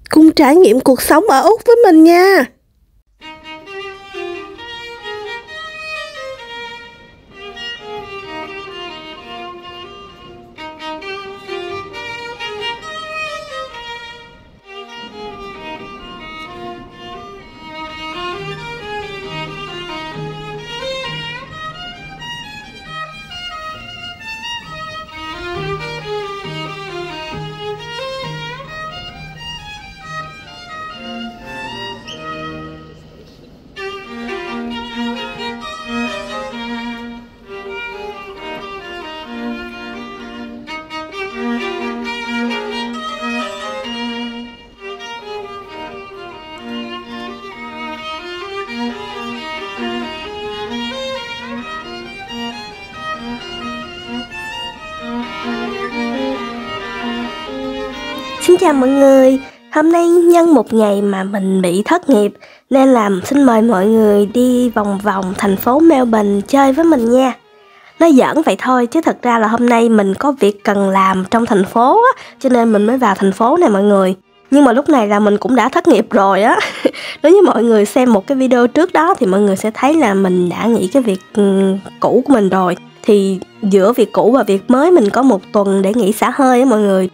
cùng trải nghiệm cuộc sống ở Úc với mình nha. Xin chào mọi người, hôm nay nhân một ngày mà mình bị thất nghiệp nên là xin mời mọi người đi vòng vòng thành phố Melbourne chơi với mình nha. Nói giỡn vậy thôi chứ thật ra là hôm nay mình có việc cần làm trong thành phố á, cho nên mình mới vào thành phố này mọi người. Nhưng mà lúc này là mình cũng đã thất nghiệp rồi á. Nếu như mọi người xem một cái video trước đó thì mọi người sẽ thấy là mình đã nghỉ cái việc cũ của mình rồi. Thì giữa việc cũ và việc mới mình có một tuần để nghỉ xả hơi á mọi người.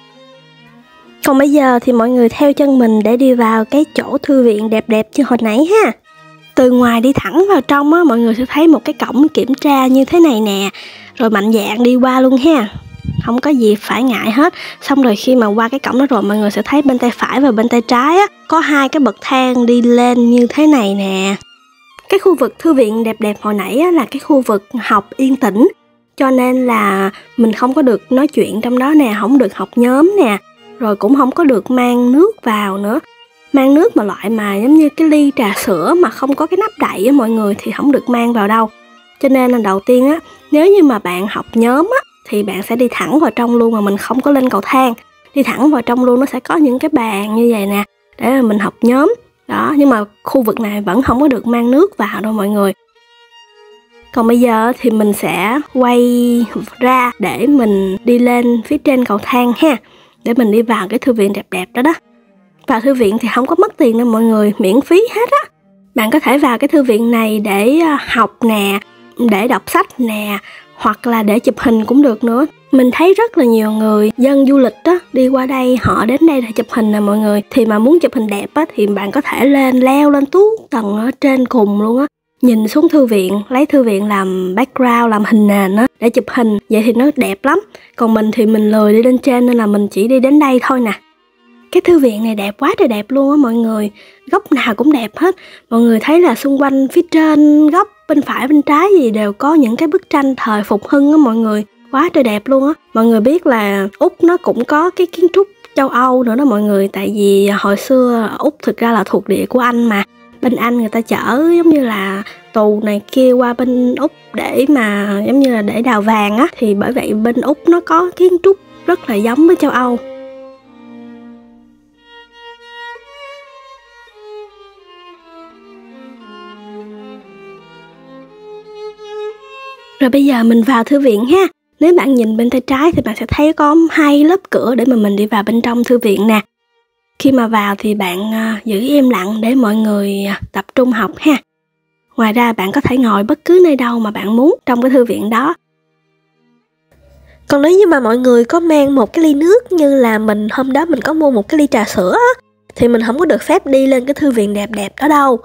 Còn bây giờ thì mọi người theo chân mình để đi vào cái chỗ thư viện đẹp đẹp như hồi nãy ha. Từ ngoài đi thẳng vào trong á, mọi người sẽ thấy một cái cổng kiểm tra như thế này nè. Rồi mạnh dạn đi qua luôn ha. Không có gì phải ngại hết. Xong rồi khi mà qua cái cổng đó rồi mọi người sẽ thấy bên tay phải và bên tay trái á, có hai cái bậc thang đi lên như thế này nè. Cái khu vực thư viện đẹp đẹp hồi nãy á, là cái khu vực học yên tĩnh. Cho nên là mình không có được nói chuyện trong đó nè, không được học nhóm nè. Rồi cũng không có được mang nước vào nữa. Mang nước mà loại mà giống như cái ly trà sữa mà không có cái nắp đậy á mọi người thì không được mang vào đâu. Cho nên là đầu tiên á, nếu như mà bạn học nhóm á thì bạn sẽ đi thẳng vào trong luôn mà mình không có lên cầu thang. Đi thẳng vào trong luôn, nó sẽ có những cái bàn như vậy nè để mà mình học nhóm. Đó, nhưng mà khu vực này vẫn không có được mang nước vào đâu mọi người. Còn bây giờ thì mình sẽ quay ra để mình đi lên phía trên cầu thang ha. Để mình đi vào cái thư viện đẹp đẹp đó đó. Vào thư viện thì không có mất tiền đâu mọi người, miễn phí hết á. Bạn có thể vào cái thư viện này để học nè, để đọc sách nè, hoặc là để chụp hình cũng được nữa. Mình thấy rất là nhiều người dân du lịch á đi qua đây, họ đến đây để chụp hình nè mọi người. Thì mà muốn chụp hình đẹp á thì bạn có thể leo lên tuốt tầng ở trên cùng luôn á. Nhìn xuống thư viện, lấy thư viện làm background, làm hình nền á để chụp hình, vậy thì nó đẹp lắm. Còn mình thì mình lười đi lên trên nên là mình chỉ đi đến đây thôi nè. Cái thư viện này đẹp quá trời đẹp luôn á mọi người. Góc nào cũng đẹp hết. Mọi người thấy là xung quanh phía trên góc bên phải bên trái gì đều có những cái bức tranh thời phục hưng á mọi người. Quá trời đẹp luôn á. Mọi người biết là Úc nó cũng có cái kiến trúc châu Âu nữa đó mọi người. Tại vì hồi xưa Úc thực ra là thuộc địa của Anh mà. Bên Anh người ta chở giống như là tù này kia qua bên Úc để mà giống như là để đào vàng á. Thì bởi vậy bên Úc nó có kiến trúc rất là giống với châu Âu. Rồi bây giờ mình vào thư viện ha. Nếu bạn nhìn bên tay trái thì bạn sẽ thấy có 2 lớp cửa để mà mình đi vào bên trong thư viện nè. Khi mà vào thì bạn giữ im lặng để mọi người tập trung học ha. Ngoài ra bạn có thể ngồi bất cứ nơi đâu mà bạn muốn trong cái thư viện đó. Còn nếu như mà mọi người có mang một cái ly nước như là mình hôm đó mình có mua một cái ly trà sữa á, thì mình không có được phép đi lên cái thư viện đẹp đẹp đó đâu.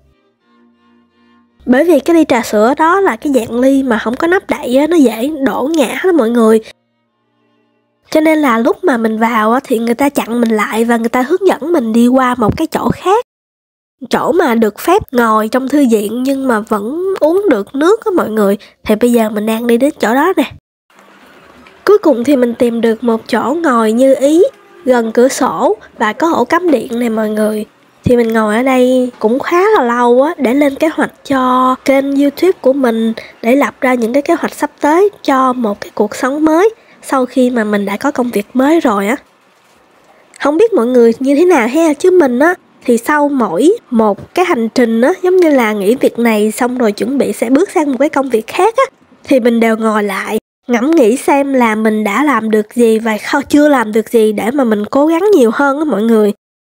Bởi vì cái ly trà sữa đó là cái dạng ly mà không có nắp đậy á, nó dễ đổ ngã đó mọi người. Cho nên là lúc mà mình vào á, thì người ta chặn mình lại và người ta hướng dẫn mình đi qua một cái chỗ khác. Chỗ mà được phép ngồi trong thư viện nhưng mà vẫn uống được nước á mọi người. Thì bây giờ mình đang đi đến chỗ đó nè. Cuối cùng thì mình tìm được một chỗ ngồi như ý, gần cửa sổ và có ổ cắm điện này mọi người. Thì mình ngồi ở đây cũng khá là lâu á, để lên kế hoạch cho kênh YouTube của mình, để lập ra những cái kế hoạch sắp tới cho một cái cuộc sống mới sau khi mà mình đã có công việc mới rồi á. Không biết mọi người như thế nào ha, chứ mình á thì sau mỗi một cái hành trình á, giống như là nghỉ việc này xong rồi chuẩn bị sẽ bước sang một cái công việc khác á, thì mình đều ngồi lại ngẫm nghĩ xem là mình đã làm được gì và chưa làm được gì để mà mình cố gắng nhiều hơn á mọi người.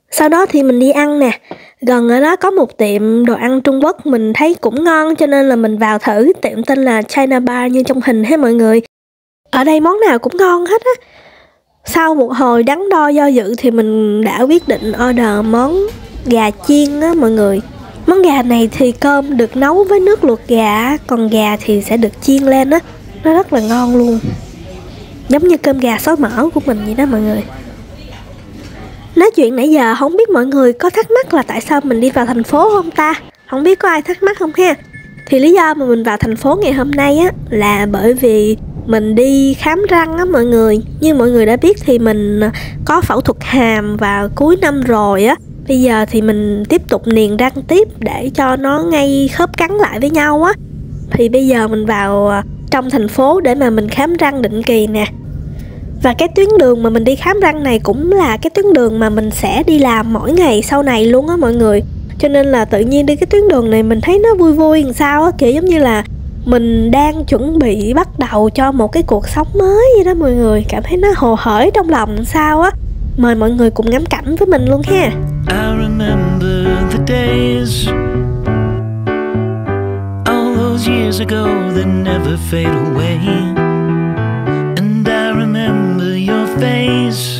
Sau đó thì mình đi ăn nè. Gần ở đó có một tiệm đồ ăn Trung Quốc mình thấy cũng ngon, cho nên là mình vào thử. Tiệm tên là China Bar như trong hình hết mọi người. Ở đây món nào cũng ngon hết á. Sau một hồi đắn đo do dự thì mình đã quyết định order món gà chiên á mọi người. Món gà này thì cơm được nấu với nước luộc gà, còn gà thì sẽ được chiên lên á. Nó rất là ngon luôn. Giống như cơm gà xối mỡ của mình vậy đó mọi người. Nói chuyện nãy giờ không biết mọi người có thắc mắc là tại sao mình đi vào thành phố không ta? Không biết có ai thắc mắc không ha? Thì lý do mà mình vào thành phố ngày hôm nay á là bởi vì mình đi khám răng á mọi người. Như mọi người đã biết thì mình có phẫu thuật hàm vào cuối năm rồi á. Bây giờ thì mình tiếp tục niềng răng tiếp để cho nó ngay khớp cắn lại với nhau á. Thì bây giờ mình vào trong thành phố để mà mình khám răng định kỳ nè. Và cái tuyến đường mà mình đi khám răng này cũng là cái tuyến đường mà mình sẽ đi làm mỗi ngày sau này luôn á mọi người. Cho nên là tự nhiên đi cái tuyến đường này mình thấy nó vui vui làm sao á, kiểu giống như là mình đang chuẩn bị bắt đầu cho một cái cuộc sống mới vậy đó mọi người. Cảm thấy nó hồ hởi trong lòng làm sao á. Mời mọi người cùng ngắm cảnh với mình luôn ha. I remember the days, all those years ago that never fade away. And I remember your face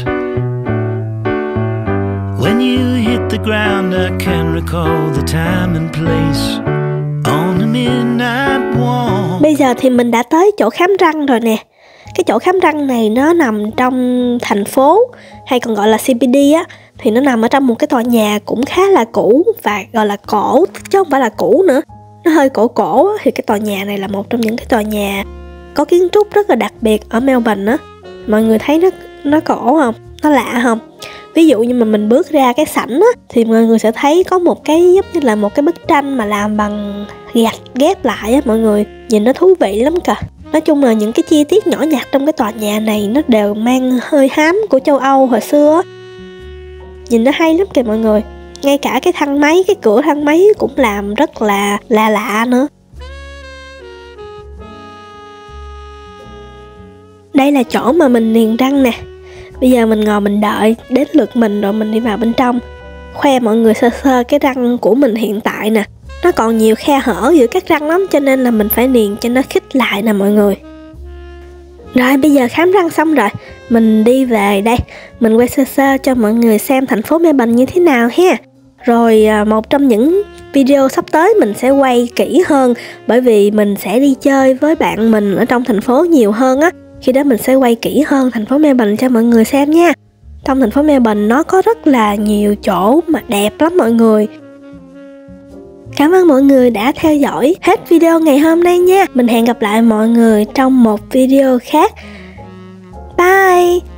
when you hit the ground. I can recall the time and place on a midnight walk. Bây giờ thì mình đã tới chỗ khám răng rồi nè. Cái chỗ khám răng này nó nằm trong thành phố, hay còn gọi là CBD á. Thì nó nằm ở trong một cái tòa nhà cũng khá là cũ và gọi là cổ, chứ không phải là cũ nữa. Nó hơi cổ á. Thì cái tòa nhà này là một trong những cái tòa nhà có kiến trúc rất là đặc biệt ở Melbourne á. Mọi người thấy nó cổ không? Nó lạ không? Ví dụ như mà mình bước ra cái sảnh á, thì mọi người sẽ thấy có một cái giống như là một cái bức tranh mà làm bằng gạch ghép lại á mọi người. Nhìn nó thú vị lắm kìa. Nói chung là những cái chi tiết nhỏ nhặt trong cái tòa nhà này nó đều mang hơi hám của châu Âu hồi xưa á. Nhìn nó hay lắm kìa mọi người. Ngay cả cái thang máy, cái cửa thang máy cũng làm rất là lạ nữa. Đây là chỗ mà mình niềng răng nè. Bây giờ mình ngồi mình đợi đến lượt mình rồi mình đi vào bên trong. Khoe mọi người sơ sơ cái răng của mình hiện tại nè. Nó còn nhiều khe hở giữa các răng lắm, cho nên là mình phải niềng cho nó khít lại nè mọi người. Rồi bây giờ khám răng xong rồi, mình đi về đây. Mình quay sơ sơ cho mọi người xem thành phố Melbourne như thế nào ha. Rồi một trong những video sắp tới mình sẽ quay kỹ hơn, bởi vì mình sẽ đi chơi với bạn mình ở trong thành phố nhiều hơn á. Khi đó mình sẽ quay kỹ hơn thành phố Melbourne cho mọi người xem nha. Trong thành phố Melbourne nó có rất là nhiều chỗ mà đẹp lắm mọi người. Cảm ơn mọi người đã theo dõi hết video ngày hôm nay nha. Mình hẹn gặp lại mọi người trong một video khác. Bye!